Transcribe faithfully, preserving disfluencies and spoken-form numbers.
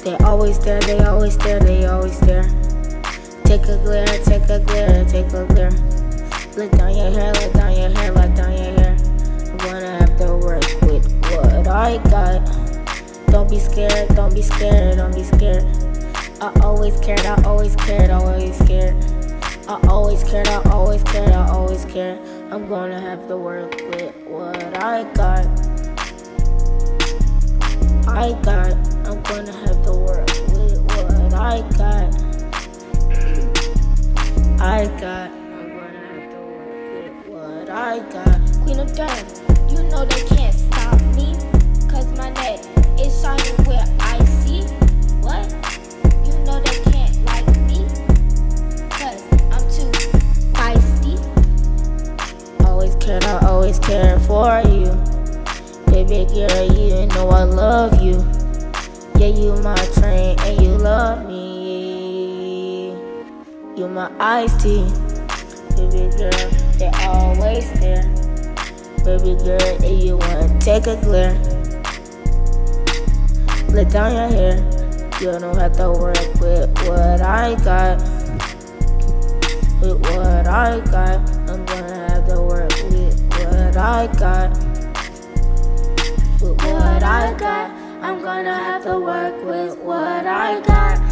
They always there, they always there, they always there. Take a glare, take a glare, take a glare. Let down your hair, let down your hair, let down your hair. I'm gonna have to work with what I got. Don't be scared, don't be scared, don't be scared. I always cared, I always cared, I always cared. I always cared, I always cared, I always cared. I'm gonna have to work with what I got. I got, I'm gonna have to work with what I got. I got, I'm gonna have to work with what I got. Queen of Diamonds, you know they can't stop me, cause my neck is shining where I see. What? You know they can't like me, cause I'm too feisty. Always cared, I always cared for you. Baby girl, you know I love you. Yeah, you my train and you love me. You my iced tea. Baby girl, they always there. Baby girl, if you wanna take a glare, let down your hair. You don't have to work with what I got. With what I got, I'm gonna have to work with what I got. With what I got, I'm gonna have to work with what I got.